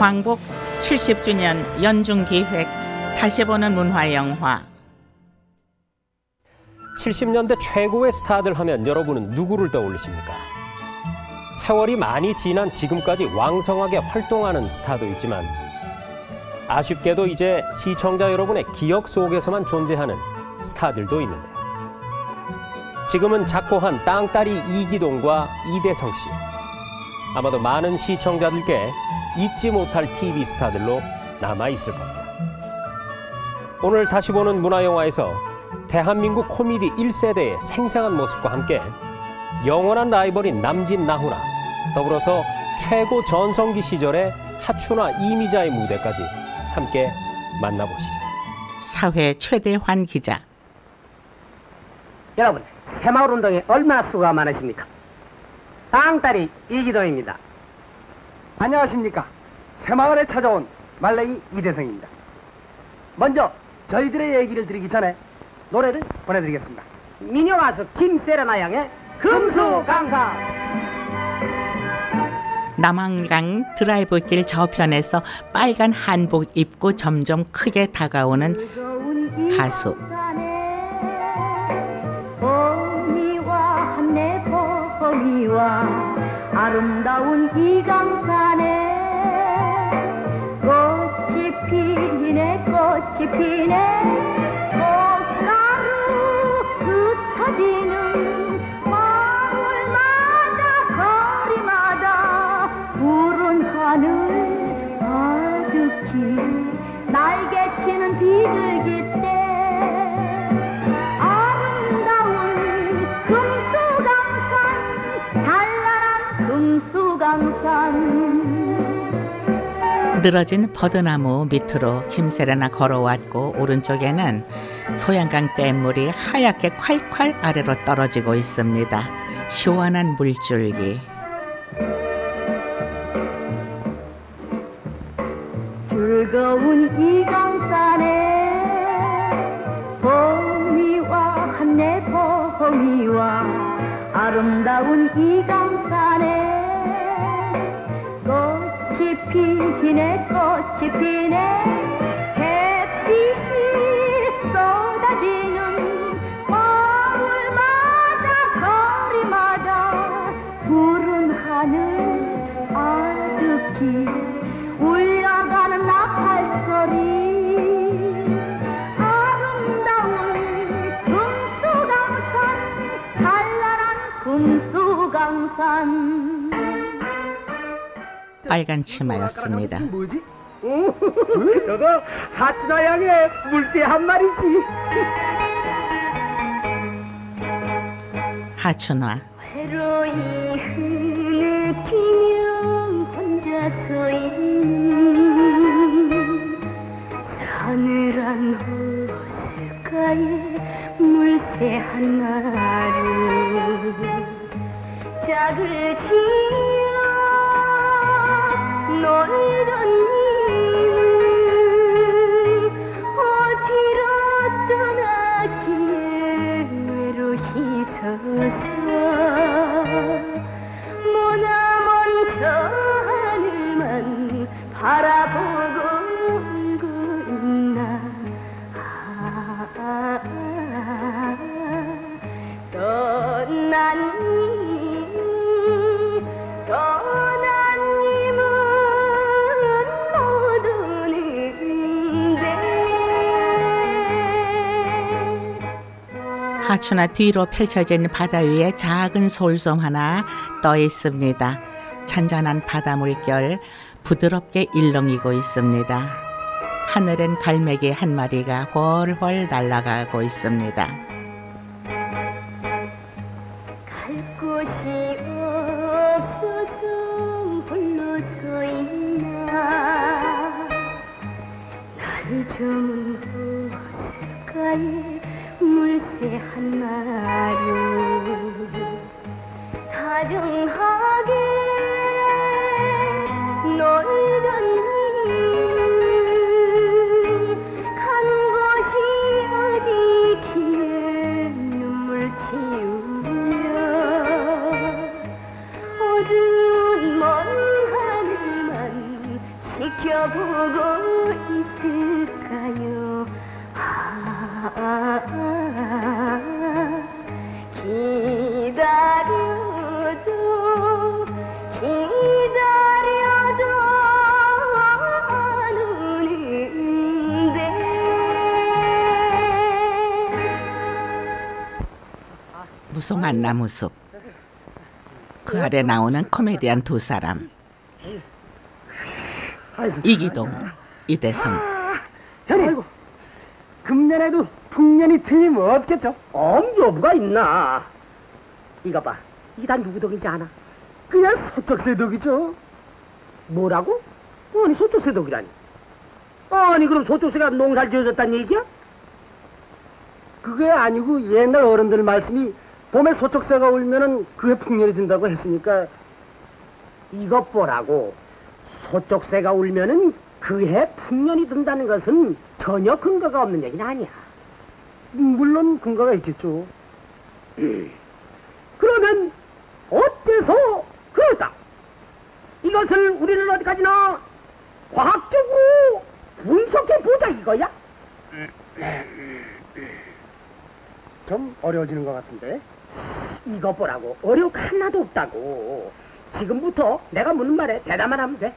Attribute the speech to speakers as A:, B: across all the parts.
A: 광복 70주년 연중기획 다시 보는 문화영화.
B: 70년대 최고의 스타들 하면 여러분은 누구를 떠올리십니까? 세월이 많이 지난 지금까지 왕성하게 활동하는 스타도 있지만 아쉽게도 이제 시청자 여러분의 기억 속에서만 존재하는 스타들도 있는데요. 지금은 작고한 땅따리 이기동과 이대성 씨. 아마도 많은 시청자들께 잊지 못할 TV 스타들로 남아있을 겁니다. 오늘 다시 보는 문화영화에서 대한민국 코미디 1세대의 생생한 모습과 함께 영원한 라이벌인 남진, 나훈아, 더불어서 최고 전성기 시절의 하춘화, 이미자의 무대까지 함께 만나보시죠.
A: 사회 최대환 기자.
C: 여러분, 새마을운동에 얼마나 수고가 많으십니까? 땅따리 이기동입니다.
D: 안녕하십니까. 새마을에 찾아온 말랭이 이대성입니다. 먼저 저희들의 얘기를 드리기 전에 노래를 보내드리겠습니다.
C: 민요 가수 김세레나 양의 금수강사.
A: 남한강 드라이브길 저편에서 빨간 한복 입고 점점 크게 다가오는 가수.
E: 봄이와 한내 봄이와 아름다운 이 강산에 꽃이 피네 꽃이 피네 꽃가루 흩어지는 마을마다 거리마다 푸른 하늘 가득히 날개치는 비둘기 때 아름다운 금수강산 찬란한 금수강산.
A: 늘어진 버드나무 밑으로 김세레나 걸어왔고 오른쪽에는 소양강 댐물이 하얗게 콸콸 아래로 떨어지고 있습니다. 시원한 물줄기.
E: 즐거운 이 강산에 봄이와 한내 봄이와 아름다운 이 강산에 꽃이 피네 꽃이 피네 햇빛이 쏟아지는 마을마다 거리마다 푸른 하늘 아득히 울려가는 나팔소리 아름다운 금수강산 찬란한 금수강산.
A: 빨간 치마였습니다.
C: 뭐지? 저거 하춘화 양의 물새 한 마리지.
A: 하춘화.
E: 외로이 흐느끼며 혼자서 있는 서늘한 호숫가에 물새 한 마리 짝을 지어 놀던 님은 어디로 떠나기에 외로이 서서 머나먼 저 하늘만 바라보고 울고 있나. 떠난 님은
A: 하춘화 뒤로 펼쳐진 바다 위에 작은 솔섬 하나 떠 있습니다. 잔잔한 바다 물결 부드럽게 일렁이고 있습니다. 하늘엔 갈매기 한 마리가 훨훨 날아가고 있습니다.
E: 갈 곳이 없어서 홀로 서 있나. 날 저문 호숫가에 물새 한 마리 다정하게 놀던 님 간 곳이 어디기에 눈물 치우며 어두운 먼 하늘만 지키고
A: 무성한 나무숲. 그 아래 나오는 코미디언 두 사람. 이기동, 이대성.
D: 형님, 금년에도 풍년이 틀림없겠죠?
C: 엄여부가 있나? 이거 봐, 이게 다 누구 덕인지 아나?
D: 그냥 서쪽새 덕이죠.
C: 뭐라고? 아니 소쪽새 덕이라니. 아니 그럼 소쪽새가 농사를 지어줬단 얘기야?
D: 그게 아니고 옛날 어른들 말씀이 봄에 소쪽새가 울면은 그해 풍년이 든다고 했으니까.
C: 이것 보라고. 소쪽새가 울면은 그해 풍년이 든다는 것은 전혀 근거가 없는 얘기는 아니야.
D: 물론 근거가 있겠죠.
C: 그러면 어째서 그럴까? 이것을 우리는 어디까지나 과학적으로 분석해 보자 이거야?
D: 좀 어려워지는 것 같은데.
C: 이거 보라고. 어려울 거 하나도 없다고. 지금부터 내가 묻는 말에 대답만 하면 돼.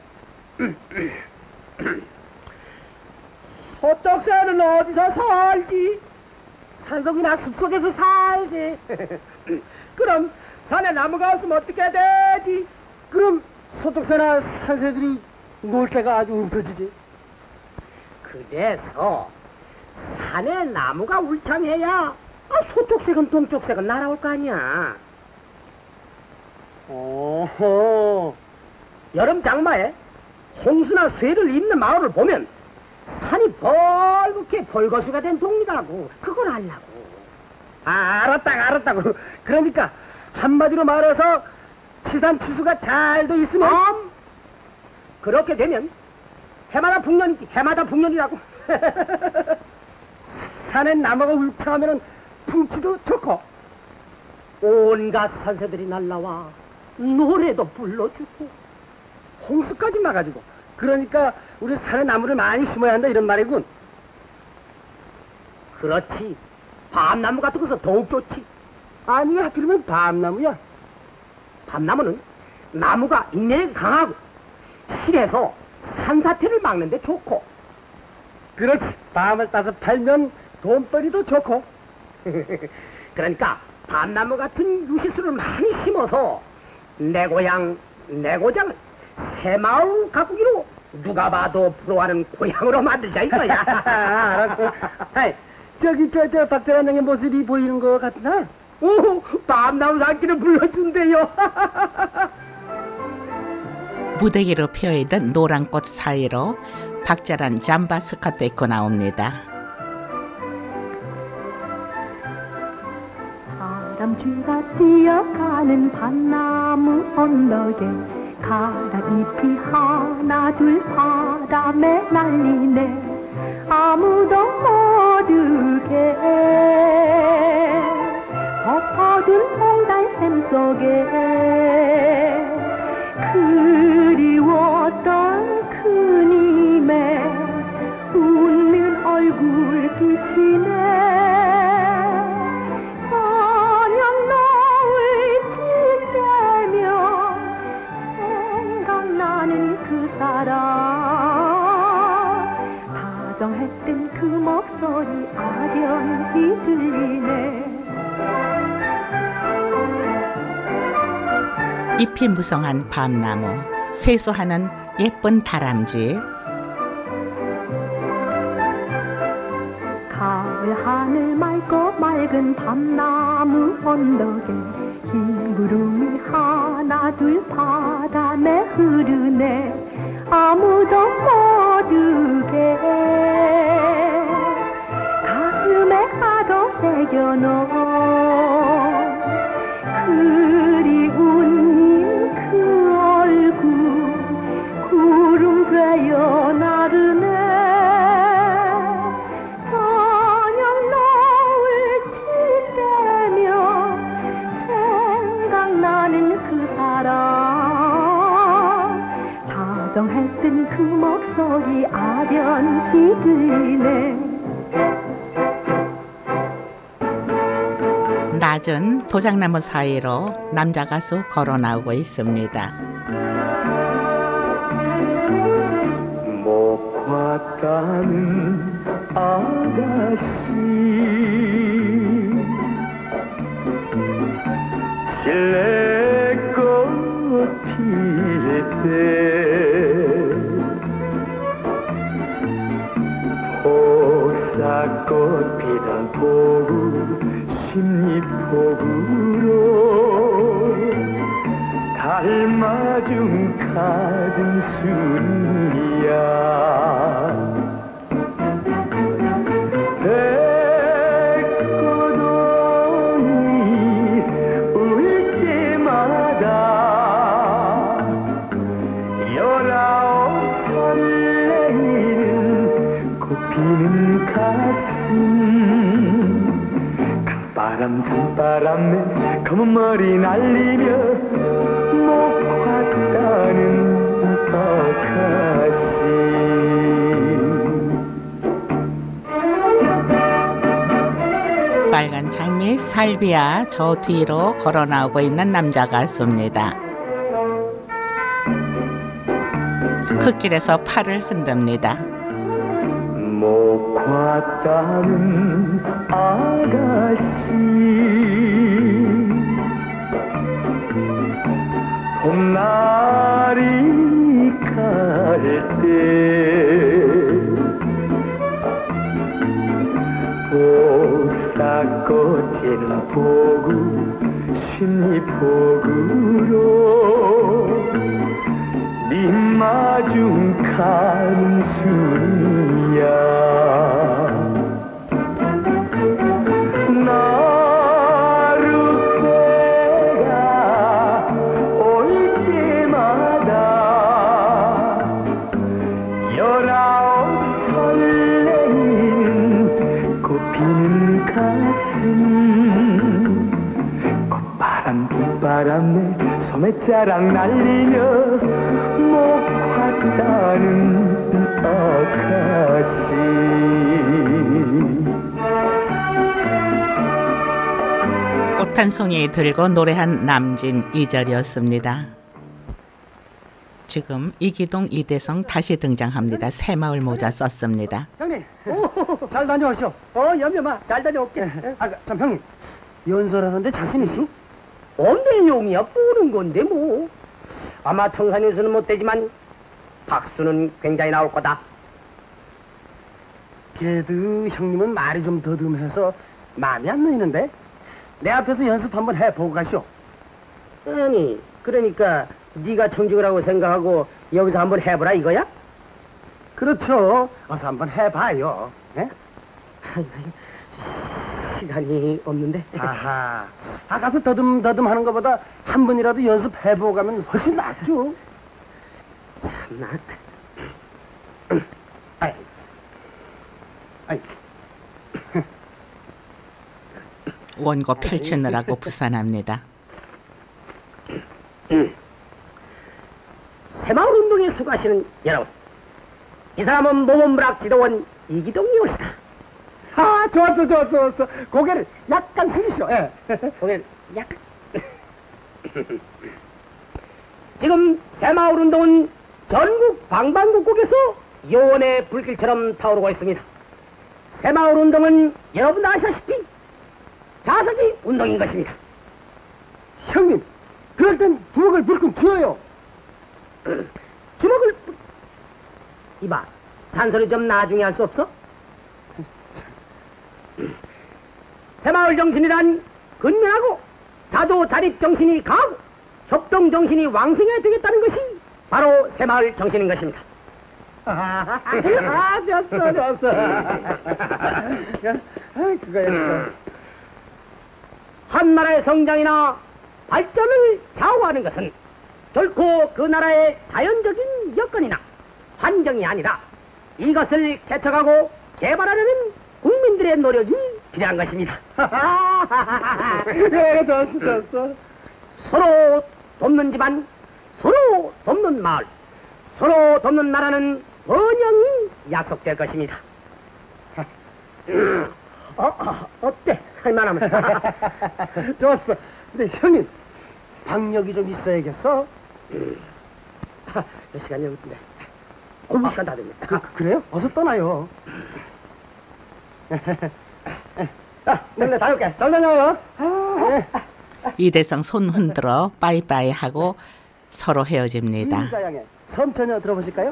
C: 소쪽새는 어디서 살지? 산속이나 숲속에서 살지. 그럼 산에 나무가 없으면 어떻게 되지?
D: 그럼 소쪽새나 산새들이 놀 때가 아주 없어지지.
C: 그래서 산에 나무가 울창해야 소쪽새건 동쪽새건 날아올 거 아니야.
D: 오호.
C: 여름 장마에 홍수나 쇠를 입는 마을을 보면 산이 벌겋게 벌거수가 된 동리라고. 그걸 알라고.
D: 알았다고. 그러니까 한마디로 말해서 치산 치수가 잘 돼 있으면
C: 그렇게 되면 해마다 풍년이지. 해마다 풍년이라고.
D: 산에 나무가 울창하면은 풍치도 좋고
C: 온갖 산새들이 날라와 노래도 불러주고
D: 홍수까지 막아주고. 그러니까 우리 산에 나무를 많이 심어야 한다 이런 말이군.
C: 그렇지. 밤나무 같은 것은 더욱 좋지.
D: 아니 왜 하필이면 밤나무야?
C: 밤나무는 나무가 인내가 강하고 실에서 산사태를 막는 데 좋고.
D: 그렇지. 밤을 따서 팔면 돈벌이도 좋고.
C: 그러니까 밤나무 같은 유시수를 많이 심어서 내 고향 내 고장을 새마을 가꾸기로 누가 봐도 부러워하는 고향으로 만들자 이거야.
D: 알았어. 아이, 저기 저 박재란 형의 모습이 보이는 것 같나?
C: 오, 밤나무 산길을 불러준대요.
A: 무대기로 피어있던 노란 꽃 사이로 박자란 잠바 스커트 입고 나옵니다.
E: 바람쥐가 뛰어가는 밤나무 언덕에 가라잎이 하나 둘 바람에 날리네. 아무도 모르게 덮어둔 홍단샘 속에 그리웠던 그님의 웃는 얼굴 비치네. 다정했던 그 목소리 아련히 들리네.
A: 잎이 무성한 밤나무, 세수하는 예쁜 다람쥐.
E: 가을 하늘 맑고 맑은 밤나무 언덕에 흰 구름이 하나 둘 바람에 흐르네. 아무도 모르게 가슴에 가둬 새겨놓은 그리운 님 그 얼굴 구름 되어 나르네. 저녁 노을 칠 때면 생각나는 그 사람. 다정했던 그 목소리 아련히 들리네.
A: 낮은 도장나무 사이로 남자 가수 걸어 나오고 있습니다.
F: 못 봤다는 아가씨 실내꽃 필 때 복사꽃 피던 포구 십리포구로 닮아준 가든 순이야 백고동이 울 때마다 열아홉 설레이는 꽃피는 가슴 강바람 산바람에 검은 머리 날리며 못 봤다는 아가씨
A: 빨간 장미 살비야 저 뒤로 걸어 나오고 있는 남자 가수입니다. 흙길에서 팔을 흔듭니다.
F: 못 봤다는 아가씨 봄날이 갈 때 복사꽃은 포구 십리포구로 입마중 가는 순이야 나룻배가 올 때마다 열아홉 설레는 꽃피는 가슴 꽃바람 봄바람에 소매자락 날리며 못 봤다는 아가씨
A: 꽃 한 송이 들고 노래한 남진 이절이었습니다. 지금 이기동 이대성 다시 등장합니다. 새마을 모자 썼습니다.
D: 형님, 잘 다녀오시오.
C: 염려마, 잘 다녀올게.
D: 참 형님, 연설하는데 자신 있어?
C: 언제 용이야 뿌는 건데 뭐. 아마 청산유수는 못 되지만 박수는 굉장히 나올 거다.
D: 그래도 형님은 말이 좀 더듬해서 마음이 안 놓이는데 내 앞에서 연습 한번 해보고 가시오.
C: 아니, 그러니까 네가 청중을 하고 생각하고 여기서 한번 해보라 이거야?
D: 그렇죠. 어서 한번 해봐요. 예?
C: 시간이 없는데.
D: 아하. 가서 더듬더듬 하는 것보다 한 번이라도 연습해보고 가면 훨씬 낫죠.
C: 참나.
D: 아이.
A: 원고 펼치느라고 부산합니다.
C: 새마을 운동에 수고하시는 여러분, 이 사람은 모범부락 지도원 이기동이 오시다.
D: 좋았어. 고개를 약간 숙이시오. 예.
C: 고개를 약간. 지금 새마을 운동은 전국 방방곡곡에서 요원의 불길처럼 타오르고 있습니다. 새마을 운동은 여러분 아시다시피 자석이 운동인 것입니다.
D: 형님, 그럴 땐 주먹을 불끈 쥐어요.
C: 주먹을 이봐, 잔소리 좀 나중에 할 수 없어? 새마을 정신이란 근면하고 자도 자립 정신이 강하고 협동 정신이 왕성해야 되겠다는 것이 바로 새마을 정신인 것입니다.
D: 좋았어. 그거야.
C: 한 나라의 성장이나 발전을 좌우하는 것은 결코 그 나라의 자연적인 여건이나 환경이 아니라 이것을 개척하고 개발하려는 국민들의 노력이 필요한 것입니다.
D: 그래, 좋았어.
C: 서로 돕는 집안, 서로 돕는 마을, 서로 돕는 나라는 번영이 약속될 것입니다. 어때? 할만하면.
D: 좋았어. 근데 형님, 박력이 좀 있어야겠어.
C: 몇 시간이 없는데. 시간 다 됐네.
D: 그래요? 어서 떠나요.
C: 자, 내가 다녀올게. 잘 다녀요.
A: 이대성 손 흔들어 빠이빠이 하고 서로 헤어집니다.
D: 이자양의 섬처녀 들어보실까요?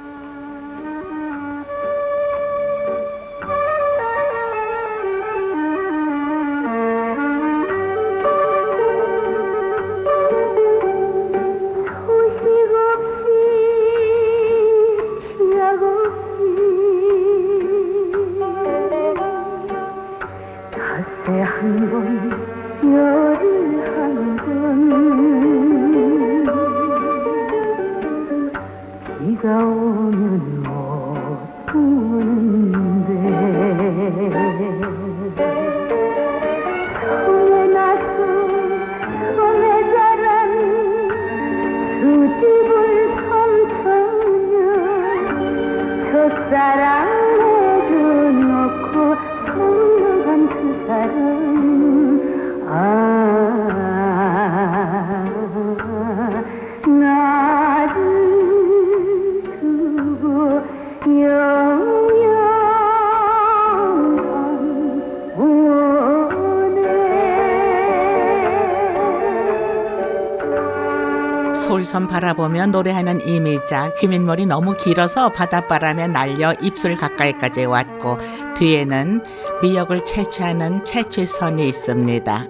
A: 솔섬 바라보며 노래하는 이미자. 귀밑머리 너무 길어서 바닷바람에 날려 입술 가까이까지 왔고 뒤에는 미역을 채취하는 채취선이 있습니다.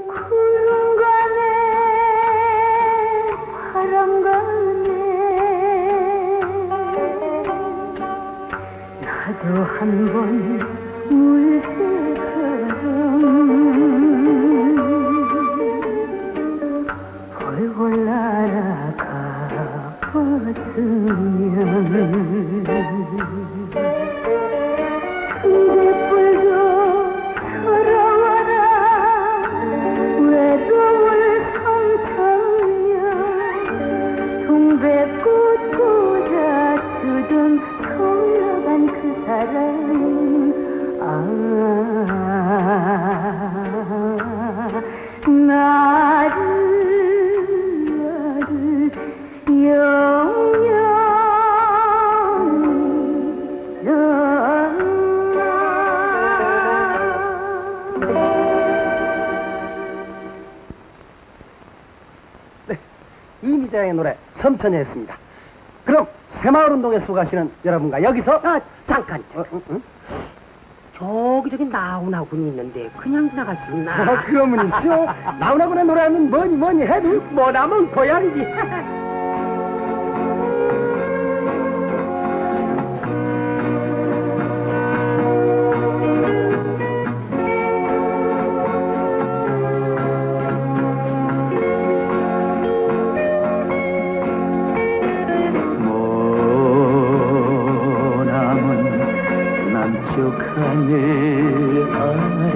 E: 나도 한번 물새처럼 훨훨 날아가 봤으면 등대불도 서러워라 외로울 섬처녀 동백꽃 꽂아주던 서러간 그 사람 나를 영영히
D: 네, 이미자의 노래 섬처녀였습니다. 그럼 새마을운동에 수고하시는 여러분과 여기서
C: 잠깐. 저기 나훈아군이 있는데 그냥 지나갈 수 있나?
D: 그러면이죠. 나훈아군의 노래하면 뭐니 해도
C: 뭐라면 고향이지.
F: 하늘 아래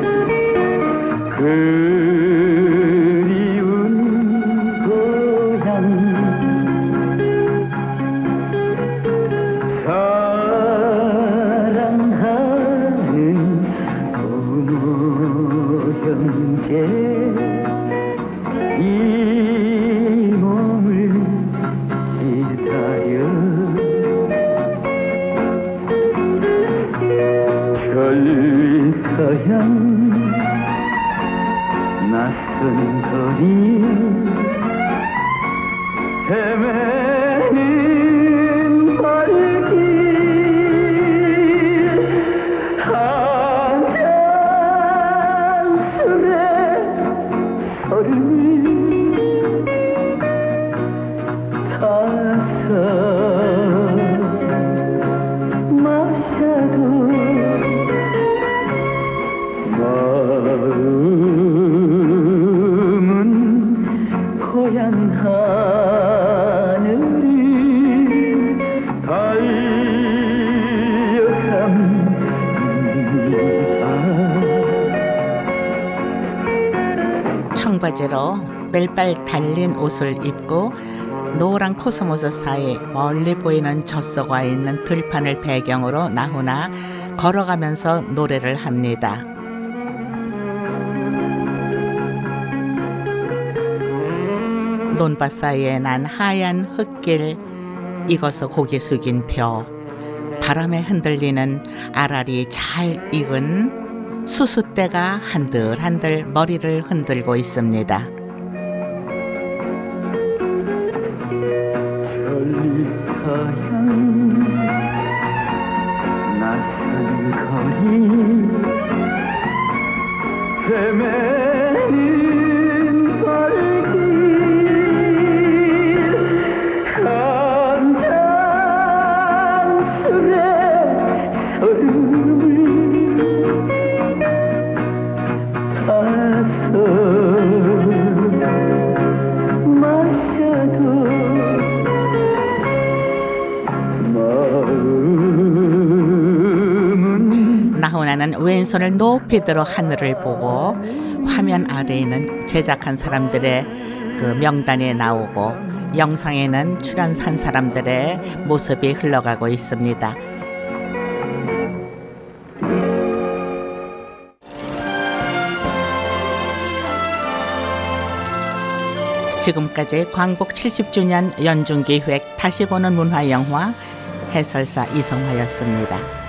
F: 그리운 고향 사랑하는 부모 형제 이 몸을 기다려 별가양 낯선 거리 헤매는 발길 한 잔 술에 서른 타서 마셔도 마음은 고향 하늘을 달려갑니다.
A: 청바지로 멜빨 달린 옷을 입고 노란 코스모스 사이 멀리 보이는 젖소가 있는 들판을 배경으로 나훈아 걸어가면서 노래를 합니다. 논밭 사이에 난 하얀 흙길, 익어서 고개 숙인 벼, 바람에 흔들리는 알알이 잘 익은 수수대가 한들한들 머리를 흔들고 있습니다.
F: 전리터향 낯선 거리 헤매는 발길 한잔술에 서름을 타서 마셔도
A: 나훈아는 왼손을 높이 들어 하늘을 보고 화면 아래에는 제작한 사람들의 그 명단이 나오고 영상에는 출연한 사람들의 모습이 흘러가고 있습니다. 지금까지 광복 70주년 연중기획 다시 보는 문화영화 해설사 이성화였습니다.